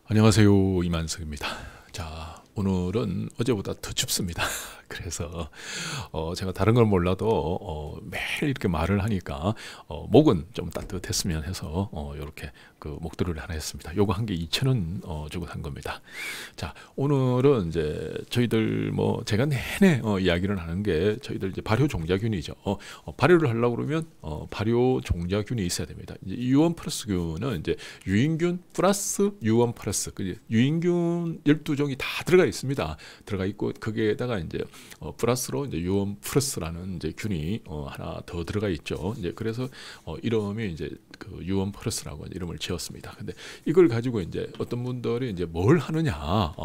안녕하세요, 이만석입니다. 자, 오늘은 어제보다 더 춥습니다. 그래서 제가 다른 걸 몰라도 매일 이렇게 말을 하니까 목은 좀 따뜻했으면 해서 이렇게 그 목도리를 하나 했습니다. 요거 한 개 2,000원 주고 산 겁니다. 자, 오늘은 이제 저희들 뭐 제가 내내 이야기를 하는 게 저희들 이제 발효 종자균이죠. 발효를 하려고 그러면 발효 종자균이 있어야 됩니다. 이제 유원 플러스균은 이제 유인균 플러스 유원 플러스 유인균 12종이 다 들어가 있습니다. 들어가 있고 거기에다가 이제 플러스로 이제 유원 플러스라는 이제 균이 하나 더 들어가 있죠. 이제 그래서 이름이 이제 그 유원 플러스라고 이름을 지었습니다. 근데 이걸 가지고 이제 어떤 분들이 이제 뭘 하느냐,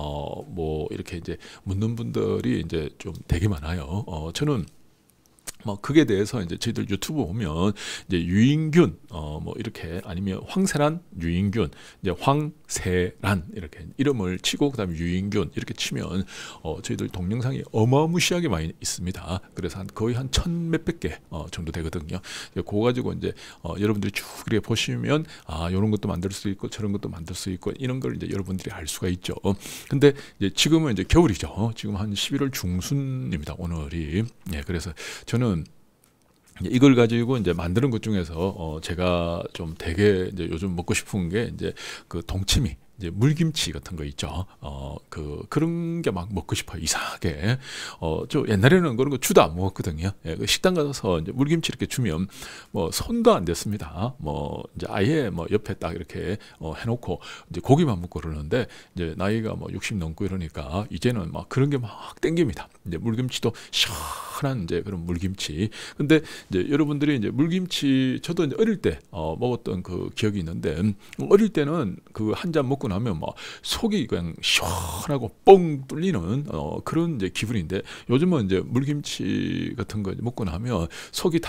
뭐 이렇게 이제 묻는 분들이 이제 좀 되게 많아요. 저는 뭐 그게 대해서 이제 저희들 유튜브 보면 이제 유인균 뭐 이렇게 아니면 황세란 유인균 이제 황세란 이렇게 이름을 치고 그다음에 유인균 이렇게 치면 저희들 동영상이 어마무시하게 많이 있습니다. 그래서 거의 한 1,000몇백 개 정도 되거든요. 그거 가지고 이제 여러분들이 쭉 이렇게 보시면 이런 것도 만들 수 있고 저런 것도 만들 수 있고 이런 걸 이제 여러분들이 알 수가 있죠. 근데 이제 지금은 이제 겨울이죠. 지금 한 11월 중순입니다. 오늘이. 예, 그래서 저는 이걸 가지고 이제 만드는 것 중에서 제가 좀 되게 이제 요즘 먹고 싶은 게 이제 그 동치미 이제 물김치 같은 거 있죠. 그런 게 막 먹고 싶어요. 이상하게. 저 옛날에는 그런 거 주도 안 먹었거든요. 예, 그 식당 가서 이제 물김치 이렇게 주면 뭐 손도 안 댔습니다. 뭐 이제 아예 뭐 옆에 딱 이렇게 해놓고 이제 고기만 먹고 그러는데 이제 나이가 뭐 60 넘고 이러니까 이제는 막 그런 게 막 땡깁니다. 이제 물김치도 시원한 이제 그런 물김치. 근데 이제 여러분들이 이제 물김치 저도 이제 어릴 때 먹었던 그 기억이 있는데 어릴 때는 그 한 잔 먹고 나면 막 속이 그냥 시원하고 뻥 뚫리는 그런 이제 기분인데 요즘은 이제 물김치 같은 거 먹고 나면 속이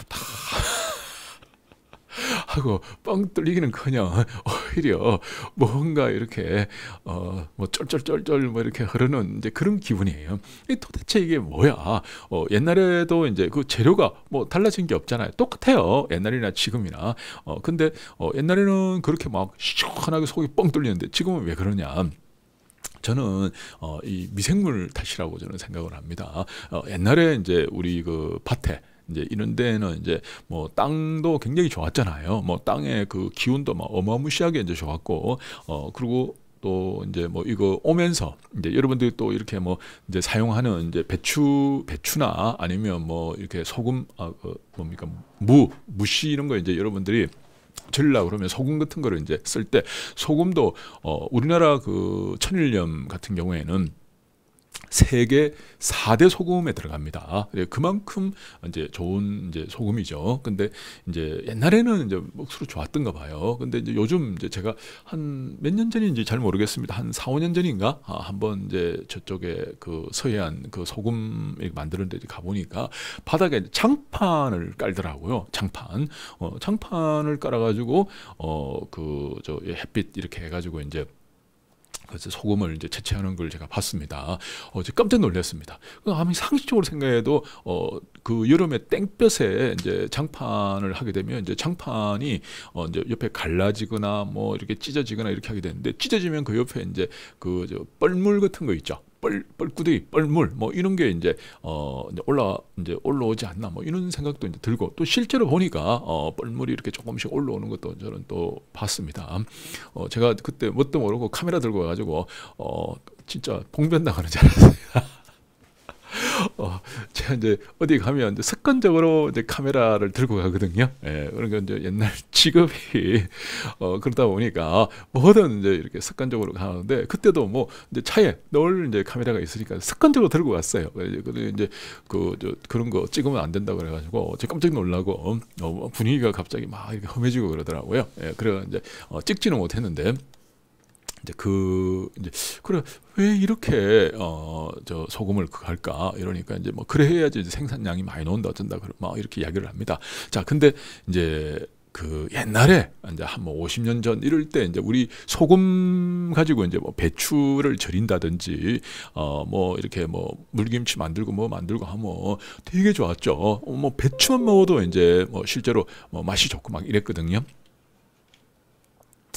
하고 뻥 뚫리기는커녕 오히려 뭔가 이렇게 뭐 쩔쩔쩔쩔 뭐 이렇게 흐르는 이제 그런 기분이에요. 도대체 이게 뭐야? 옛날에도 이제 그 재료가 뭐 달라진 게 없잖아요. 똑같아요. 옛날이나 지금이나. 근데 옛날에는 그렇게 막 시원하게 속이 뻥 뚫리는데 지금은 왜 그러냐? 저는 이 미생물 탓이라고 저는 생각을 합니다. 옛날에 이제 우리 그 밭에 이제 이런 데는 이제 뭐 땅도 굉장히 좋았잖아요. 뭐 땅의 그 기운도 막 어마무시하게 이제 좋았고 그리고 또 이제 뭐 이거 오면서 이제 여러분들이 또 이렇게 뭐 이제 사용하는 이제 배추나 아니면 뭐 이렇게 소금 뭡니까 무씨 이런 거 이제 여러분들이 절이려고 그러면 소금 같은 거를 이제 쓸 때 소금도 우리나라 그 천일염 같은 경우에는 세계 4대 소금에 들어갑니다. 그만큼 이제 좋은 이제 소금이죠. 근데 이제 옛날에는 이제 목수로 좋았던가 봐요. 근데 이제 요즘 이제 제가 한 몇 년 전인지 잘 모르겠습니다. 한 4, 5년 전인가 한번 이제 저쪽에 그 서해안 그 소금 만드는 데 가보니까 바닥에 장판을 깔더라고요. 장판을 깔아가지고 그 저 햇빛 이렇게 해가지고 이제 그래서 소금을 이제 채취하는 걸 제가 봤습니다. 제가 깜짝 놀랐습니다. 아무 상식적으로 생각해도 그 여름에 땡볕에 이제 장판을 하게 되면 이제 장판이 이제 옆에 갈라지거나 뭐 이렇게 찢어지거나 이렇게 하게 되는데 찢어지면 그 옆에 이제 그 저 뻘물 같은 거 있죠. 뻘구덩이, 뻘물, 뭐 이런 게 이제 이제 올라오지 않나, 뭐 이런 생각도 이제 들고 또 실제로 보니까 뻘물이 이렇게 조금씩 올라오는 것도 저는 또 봤습니다. 제가 그때 뭣도 모르고 카메라 들고 와가지고 진짜 봉변당하는 줄 알았어요. 제가 이제 어디 가면 이제 습관적으로 이제 카메라를 들고 가거든요. 예, 그러니까 이제 옛날 직업이 그러다 보니까 뭐든 이제 이렇게 습관적으로 가는데 그때도 뭐 이제 차에 늘 이제 카메라가 있으니까 습관적으로 들고 갔어요. 그래서 이제 그런 거 찍으면 안 된다 그래가지고 제가 깜짝 놀라고 분위기가 갑자기 막 이렇게 험해지고 그러더라고요. 예, 그래 이제 찍지는 못했는데. 이제 이제 그래 왜 이렇게 저 소금을 할까 이러니까 이제 뭐 그래 해야지 이제 생산량이 많이 나온다 어쩐다 막 이렇게 이야기를 합니다. 자, 근데 이제 그 옛날에 이제 한 뭐 50년 전 이럴 때 이제 우리 소금 가지고 이제 뭐 배추를 절인다든지 뭐 이렇게 뭐 물김치 만들고 뭐 만들고 하면 되게 좋았죠. 뭐 배추만 먹어도 이제 뭐 실제로 뭐 맛이 좋고 막 이랬거든요.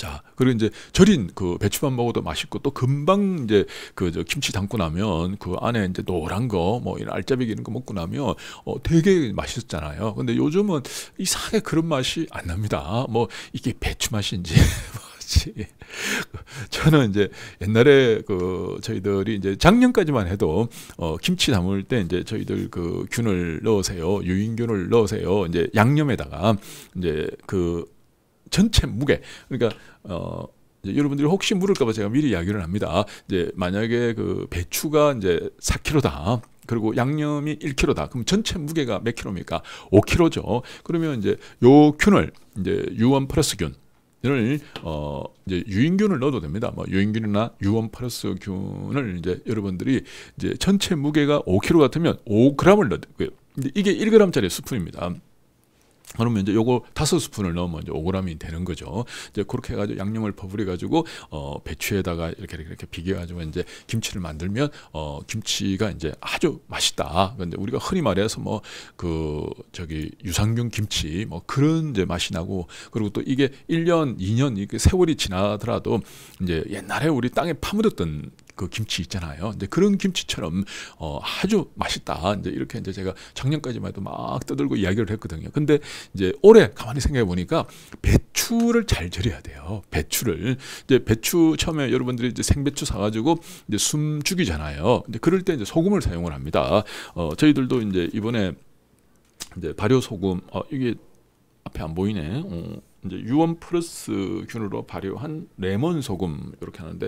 자, 그리고 이제 절인 그 배추만 먹어도 맛있고 또 금방 이제 그 저 김치 담고 나면 그 안에 이제 노란 거 뭐 이런 알짜배기 이런 거 먹고 나면 되게 맛있었잖아요. 근데 요즘은 이상하게 그런 맛이 안 납니다. 뭐 이게 배추 맛인지 뭐지. 저는 이제 옛날에 그 저희들이 이제 작년까지만 해도 김치 담을 때 이제 저희들 그 균을 넣으세요. 유인균을 넣으세요. 이제 양념에다가 이제 그 전체 무게, 그러니까 이제 여러분들이 혹시 물을까봐 제가 미리 이야기를 합니다. 이제 만약에 그 배추가 이제 4kg다. 그리고 양념이 1kg다. 그럼 전체 무게가 몇 킬로입니까? 5kg죠. 그러면 이제 요 균을 이제 U1 플러스 균을 이제 유인균을 넣어도 됩니다. 뭐 유인균이나 U1 플러스 균을 이제 여러분들이 이제 전체 무게가 5kg 같으면 5g을 넣고요. 근데 이게 1g짜리 스푼입니다. 그러면 이제 요거 5스푼을 넣으면 이제 5g이 되는 거죠. 이제 그렇게 해가지고 양념을 버무려가지고 배추에다가 이렇게 비벼가지고 이제 김치를 만들면 김치가 이제 아주 맛있다. 근데 우리가 흔히 말해서 뭐 그 저기 유산균 김치 뭐 그런 이제 맛이 나고, 그리고 또 이게 1년, 2년 이게 세월이 지나더라도 이제 옛날에 우리 땅에 파묻었던 그 김치 있잖아요. 이제 그런 김치처럼 아주 맛있다. 이제 이렇게 이제 제가 작년까지만 해도 막 떠들고 이야기를 했거든요. 근데 이제 올해 가만히 생각해 보니까 배추를 잘 절여야 돼요. 배추를 이제 배추 처음에 여러분들이 이제 생배추 사가지고 이제 숨 죽이잖아요. 이제 그럴 때 이제 소금을 사용을 합니다. 저희들도 이제 이번에 이제 발효 소금 이게 앞에 안 보이네. 이제 U1 플러스 균으로 발효한 레몬 소금 이렇게 하는데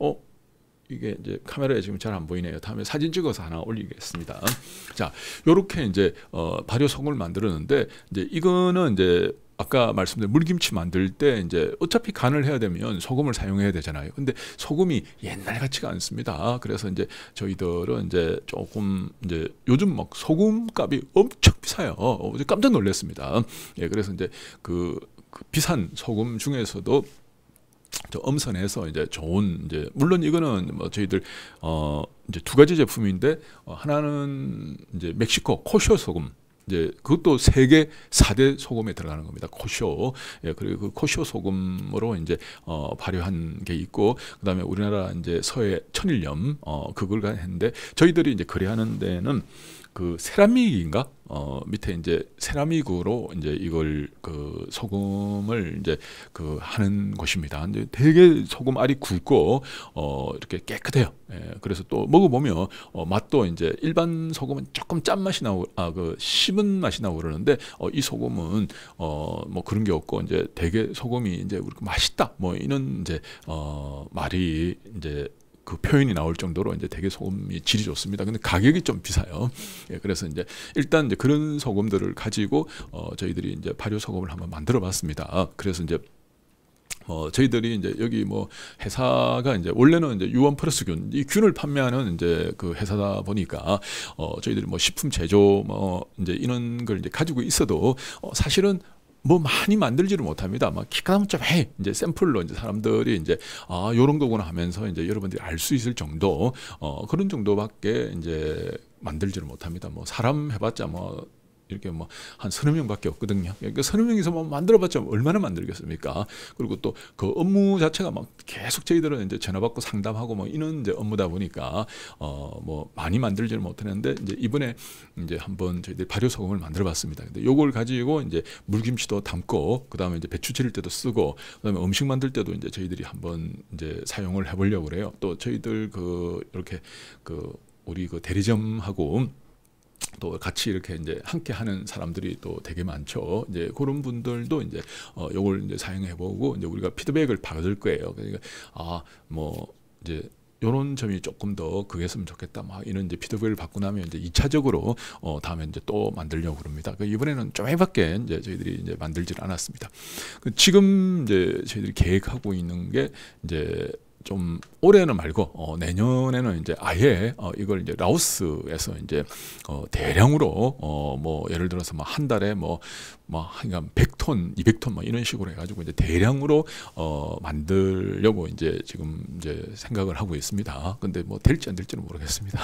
이게 이제 카메라에 지금 잘 안 보이네요. 다음에 사진 찍어서 하나 올리겠습니다. 자, 요렇게 이제 발효 소금을 만들었는데, 이제 이거는 이제 아까 말씀드린 물김치 만들 때 이제 어차피 간을 해야 되면 소금을 사용해야 되잖아요. 근데 소금이 옛날 같지가 않습니다. 그래서 이제 저희들은 이제 조금 이제 요즘 막 소금 값이 엄청 비싸요. 깜짝 놀랐습니다. 예, 그래서 이제 그 비싼 소금 중에서도 저 엄선해서 이제 좋은, 이제 물론 이거는 뭐 저희들 이제 두 가지 제품인데, 하나는 이제 멕시코 코쇼 소금, 이제 그것도 세계 4대 소금에 들어가는 겁니다. 코쇼. 예, 그리고 그 코쇼 소금으로 이제 발효한 게 있고, 그다음에 우리나라 이제 서해 천일염 그걸 했는데, 저희들이 이제 거래하는 데는 그 세라믹인가 밑에 이제 세라믹으로 이제 이걸 그 소금을 이제 그 하는 곳입니다. 이제 되게 소금 알이 굵고 이렇게 깨끗해요. 예, 그래서 또 먹어보면 맛도 이제 일반 소금은 조금 짠 맛이 나고 그 씹은 맛이 나고 그러는데, 이 소금은 뭐 그런 게 없고 이제 되게 소금이 이제 우리가 맛있다 뭐 이런 이제 말이 이제 그 표현이 나올 정도로 이제 되게 소금이 질이 좋습니다. 근데 가격이 좀 비싸요. 예, 그래서 이제 일단 이제 그런 소금들을 가지고 저희들이 이제 발효 소금을 한번 만들어 봤습니다. 그래서 이제 저희들이 이제 여기 뭐 회사가 이제 원래는 이제 U1 플러스 균, 이 균을 판매하는 이제 그 회사다 보니까 저희들이 뭐 식품 제조 뭐 이제 이런 걸 이제 가지고 있어도 사실은 뭐 많이 만들지를 못합니다. 막 기가면 좀 해. 이제 샘플로 이제 사람들이 이제 요런 거구나 하면서 이제 여러분들이 알 수 있을 정도 그런 정도밖에 이제 만들지를 못합니다. 뭐 사람 해봤자 뭐 이렇게 뭐 한 30명밖에 없거든요. 그러니까 30명이서 뭐 만들어봤자 얼마나 만들겠습니까? 그리고 또 그 업무 자체가 막 계속 저희들은 이제 전화 받고 상담하고 뭐 이런 이제 업무다 보니까 뭐 많이 만들지는 못했는데, 이제 이번에 이제 한번 저희들이 발효 소금을 만들어봤습니다. 근데 요걸 가지고 이제 물김치도 담고, 그 다음에 이제 배추 절일 때도 쓰고, 그 다음에 음식 만들 때도 이제 저희들이 한번 이제 사용을 해보려고 그래요. 또 저희들 그 이렇게 그 우리 그 대리점하고 또 같이 이렇게 이제 함께 하는 사람들이 또 되게 많죠. 이제 그런 분들도 이제 요걸 이제 사용해보고 이제 우리가 피드백을 받을 거예요. 그러니까 뭐 이제 요런 점이 조금 더 그게 했으면 좋겠다 막 이런 이제 피드백을 받고 나면 이제 2차적으로 다음에 이제 또 만들려고 그럽니다. 이번에는 좀 해밖에 이제 저희들이 이제 만들질 않았습니다. 지금 이제 저희들이 계획하고 있는 게 이제 좀 올해는 말고 내년에는 이제 아예 이걸 이제 라오스에서 이제 대량으로 뭐 예를 들어서 뭐 한 달에 뭐 한 100톤, 200톤 뭐 이런 식으로 해가지고 이제 대량으로 만들려고 이제 지금 이제 생각을 하고 있습니다. 근데 뭐 될지 안 될지는 모르겠습니다.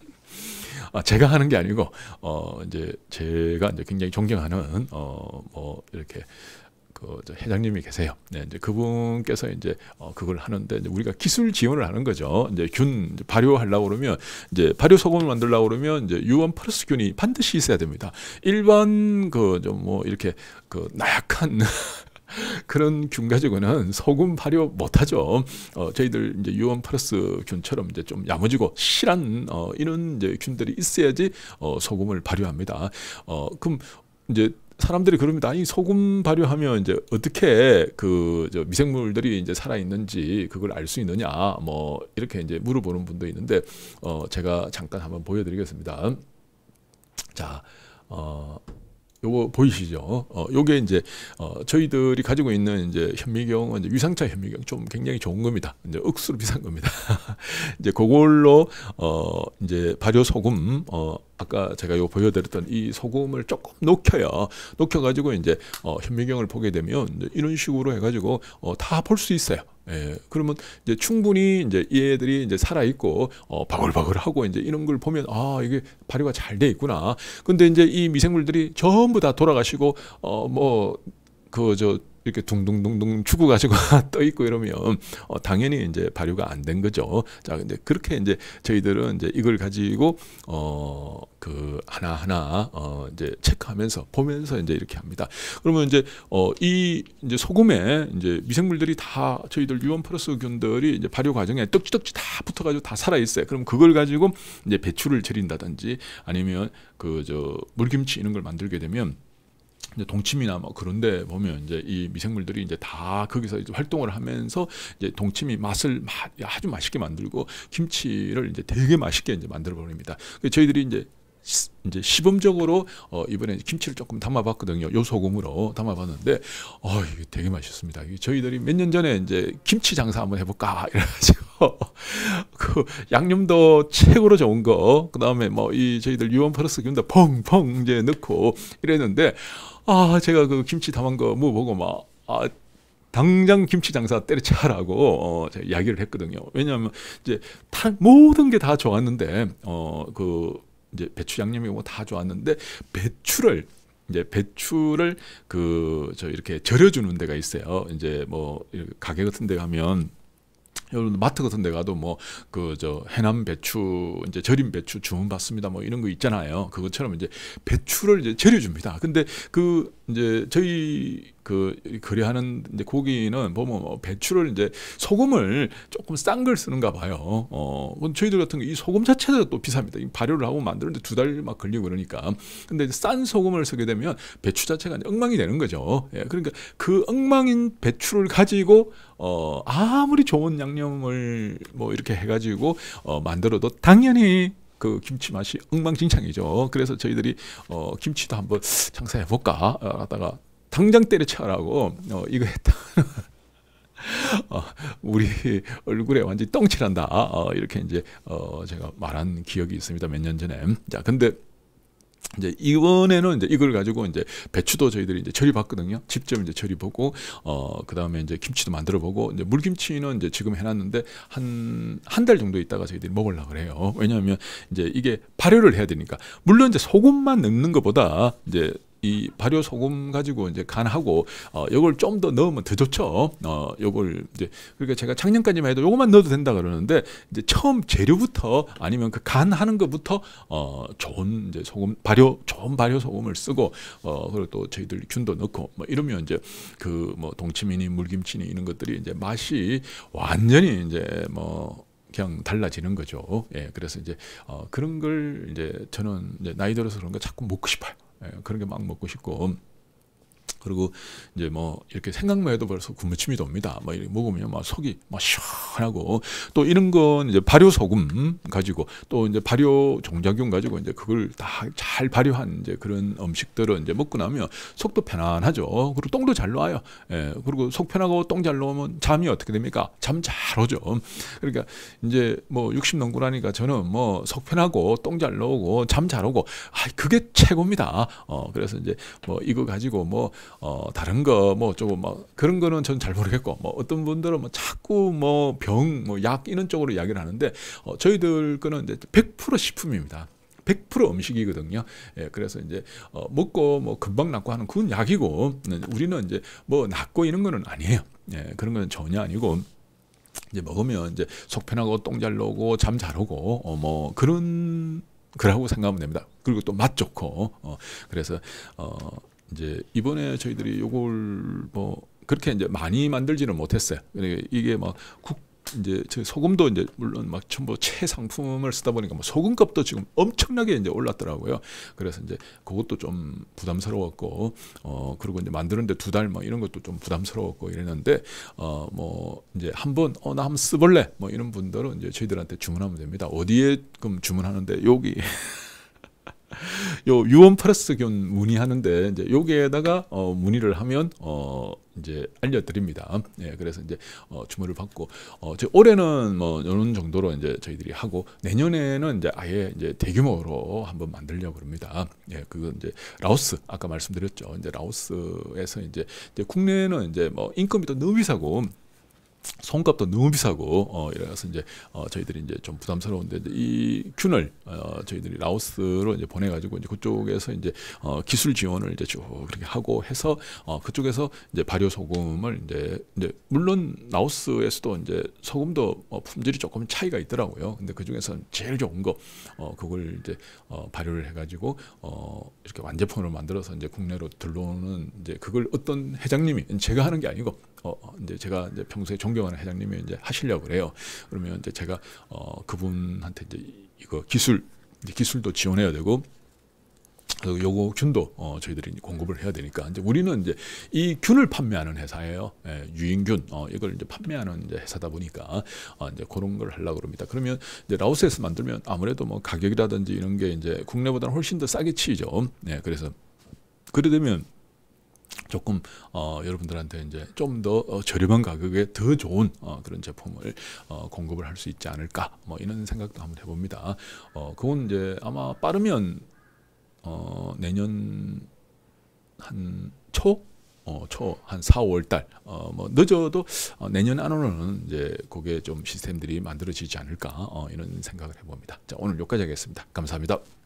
제가 하는 게 아니고 이제 제가 이제 굉장히 존경하는 뭐 이렇게 저 회장님이 계세요. 네, 이제 그분께서 이제 그걸 하는데 이제 우리가 기술 지원을 하는 거죠. 이제 균 발효하려고 그러면 이제 발효 소금을 만들려고 그러면 이제 유원 플러스 균이 반드시 있어야 됩니다. 일반 그 좀 뭐 이렇게 그 나약한 그런 균 가지고는 소금 발효 못하죠. 저희들 이제 유원 플러스 균처럼 이제 좀 야무지고 실한 이런 이제 균들이 있어야지 소금을 발효합니다. 그럼 이제 사람들이 그럽니다. 이 소금 발효하면 이제 어떻게 그 저 미생물들이 이제 살아 있는지 그걸 알 수 있느냐, 뭐 이렇게 이제 물어보는 분도 있는데 제가 잠깐 한번 보여드리겠습니다. 자, 요거 보이시죠? 요게 이제 저희들이 가지고 있는 이제 현미경은 이제 위상차 현미경 좀 굉장히 좋은 겁니다. 이제 억수로 비싼 겁니다. 이제 그걸로 이제 발효 소금 아까 제가 요 보여드렸던 이 소금을 조금 녹여요. 녹여가지고 이제 현미경을 보게 되면 이제 이런 식으로 해가지고 다 볼 수 있어요. 예, 그러면 이제 충분히 이제 얘들이 이제 살아 있고 바글바글하고 이제 이런 걸 보면 아 이게 발효가 잘 돼 있구나. 근데 이제 이 미생물들이 전부 다 돌아가시고 뭐 그 저 이렇게 둥둥둥둥 죽어가지고 떠 있고 이러면 당연히 이제 발효가 안 된 거죠. 자, 근데 그렇게 이제 저희들은 이제 이걸 가지고 그 하나하나 이제 체크하면서 보면서 이제 이렇게 합니다. 그러면 이제 이 이제 소금에 이제 미생물들이 다 저희들 유원 플러스 균들이 이제 발효 과정에 떡지떡지 다 붙어가지고 다 살아 있어요. 그럼 그걸 가지고 이제 배추를 절인다든지 아니면 그 저 물김치 이런 걸 만들게 되면 이제 동치미나 뭐 그런데 보면 이제 이 미생물들이 이제 다 거기서 이제 활동을 하면서 이제 동치미 맛을 아주 맛있게 만들고 김치를 이제 되게 맛있게 이제 만들어 버립니다. 저희들이 이제 시범적으로 이번에 김치를 조금 담아봤거든요. 요 소금으로 담아봤는데 이게 되게 맛있습니다. 저희들이 몇 년 전에 이제 김치 장사 한번 해볼까 이래가지고 그 양념도 최고로 좋은 거, 그 다음에 뭐 이 저희들 유원 플러스 균도 펑펑 이제 넣고 이랬는데 제가 그 김치 담은 거 뭐 보고 막 당장 김치 장사 때려치라고 제가 이야기를 했거든요. 왜냐하면 이제 모든 게 다 좋았는데 그 이제 배추 양념이 뭐 다 좋았는데 배추를 그 저 이렇게 절여주는 데가 있어요. 이제 뭐 가게 같은 데 가면 여러분 마트 같은 데 가도 뭐 그 저 해남 배추 이제 절임 배추 주문 받습니다 뭐 이런 거 있잖아요. 그것처럼 이제 배추를 이제 절여줍니다. 근데 그 이제 저희 그 거래하는 이제 고기는 보면 뭐 배추를 이제 소금을 조금 싼 걸 쓰는가 봐요. 저희들 같은 거 이 소금 자체가 또 비쌉니다. 이 발효를 하고 만드는데 2달 막 걸리고 그러니까. 근데 싼 소금을 쓰게 되면 배추 자체가 이제 엉망이 되는 거죠. 예, 그러니까 그 엉망인 배추를 가지고 아무리 좋은 양념을 뭐 이렇게 해가지고 만들어도 당연히 그 김치 맛이 엉망진창이죠. 그래서 저희들이 김치도 한번 장사해 볼까 하다가 당장 때려치라고 이거 했다. 우리 얼굴에 완전히 똥칠한다. 이렇게 이제 제가 말한 기억이 있습니다. 몇 년 전에. 자, 근데 이제 이번에는 이제 이걸 가지고 이제 배추도 저희들이 이제 절여봤거든요. 직접 이제 절여보고 그 다음에 이제 김치도 만들어보고 이제 물김치는 이제 지금 해놨는데 한 달 정도 있다가 저희들이 먹으려고 그래요. 왜냐하면 이제 이게 발효를 해야 되니까. 물론 이제 소금만 넣는 것보다 이제 이 발효 소금 가지고 이제 간하고 요걸 좀 더 넣으면 더 좋죠. 요걸 이제 그러니까 제가 작년까지만 해도 요것만 넣어도 된다 그러는데 이제 처음 재료부터 아니면 그 간하는 것부터 좋은 이제 소금 좋은 발효 소금을 쓰고 그리고 또 저희들 균도 넣고 뭐 이러면 이제 그 뭐 동치미니 물김치니 이런 것들이 이제 맛이 완전히 이제 뭐 그냥 달라지는 거죠. 예, 그래서 이제 그런 걸 이제 저는 이제 나이 들어서 그런 거 자꾸 먹고 싶어요. 예, 그런 게 막 먹고 싶고, 그리고 이제 뭐 이렇게 생각만 해도 벌써 군무침이 돕니다. 뭐 이렇게 먹으면 막 속이 막 시원하고, 또 이런 건 이제 발효 소금 가지고 또 이제 발효 종자균 가지고 이제 그걸 다 잘 발효한 이제 그런 음식들은 이제 먹고 나면 속도 편안하죠. 그리고 똥도 잘 나와요. 예, 그리고 속 편하고 똥 잘 나오면 잠이 어떻게 됩니까? 잠 잘 오죠. 그러니까 이제 뭐 60 넘고 나니까 저는 뭐 속 편하고 똥 잘 나오고 잠 잘 오고 그게 최고입니다. 그래서 이제 뭐 이거 가지고 뭐 다른 거 뭐 조금 뭐 그런 거는 전 잘 모르겠고, 뭐 어떤 분들은 뭐 자꾸 뭐 병 뭐 약 이런 쪽으로 이야기를 하는데 저희들 거는 이제 100% 식품입니다. 100% 음식이거든요. 예, 그래서 이제 먹고 뭐 금방 낫고 하는 그건 약이고, 우리는 이제 뭐 낫고 이런 거는 아니에요. 예, 그런 건 전혀 아니고, 이제 먹으면 이제 속 편하고 똥 잘 나오고 잠 잘 오고 뭐 그런 거라고 생각하면 됩니다. 그리고 또 맛 좋고 그래서 이제 이번에 저희들이 요걸 뭐 그렇게 이제 많이 만들지는 못했어요. 이게 막 이제 저 소금도 이제 물론 막 전부 최상품을 쓰다 보니까 뭐 소금값도 지금 엄청나게 이제 올랐더라고요. 그래서 이제 그것도 좀 부담스러웠고 그리고 이제 만드는데 2달 뭐 이런 것도 좀 부담스러웠고 이랬는데 뭐 이제 한번 나 한번 써볼래 뭐 이런 분들은 이제 저희들한테 주문하면 됩니다. 어디에 그럼 주문하는데 여기 요 유원 플러스균 문의하는데 이제 여기에다가 문의를 하면 이제 알려드립니다. 예, 그래서 이제 주문을 받고 올해는 뭐 이런 정도로 이제 저희들이 하고 내년에는 이제 아예 이제 대규모로 한번 만들려고 합니다. 예, 그건 이제 라오스 아까 말씀드렸죠. 이제 라오스에서 이제 국내는 이제 뭐 인건비 도 너무 비싸고 손값도 너무 비싸고 이래서 이제 저희들이 이제 좀 부담스러운데 이제 이 균을 저희들이 라오스로 이제 보내가지고 이제 그쪽에서 이제 기술 지원을 이제 쭉 그렇게 하고 해서 그쪽에서 이제 발효 소금을 이제 물론 라오스에서도 이제 소금도 품질이 조금 차이가 있더라고요. 근데 그 중에서 제일 좋은 거 그걸 이제 발효를 해가지고 이렇게 완제품으로 만들어서 이제 국내로 들러오는 이제 그걸 어떤 회장님이 제가 하는 게 아니고 이제 제가 이제 평소에 존경하는 회장님이 이제 하시려고 그래요. 그러면 이제 제가 그분한테 이제 이거 기술도 지원해야 되고 요거 균도 저희들이 공급을 해야 되니까 이제 우리는 이제 이 균을 판매하는 회사예요. 예, 유인균 이걸 이제 판매하는 이제 회사다 보니까 이제 그런 걸 하려고 그럽니다. 그러면 이제 라오스에서 만들면 아무래도 뭐 가격이라든지 이런 게 이제 국내보다는 훨씬 더 싸게 치죠. 예, 그래서 그래 되면 조금 여러분들한테 이제 좀 더 저렴한 가격에 더 좋은 그런 제품을 공급을 할 수 있지 않을까 뭐 이런 생각도 한번 해봅니다. 그건 이제 아마 빠르면 내년 한 한 4, 5월 달, 뭐 늦어도 내년 안으로는 이제 그게 좀 시스템들이 만들어지지 않을까 이런 생각을 해봅니다. 자, 오늘 여기까지 하겠습니다. 감사합니다.